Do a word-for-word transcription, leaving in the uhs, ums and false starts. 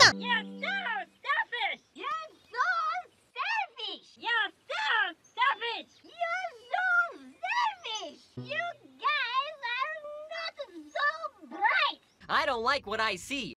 You're so selfish! You're so selfish! You're so selfish! You're so selfish! You guys are not so bright! I don't like what I see.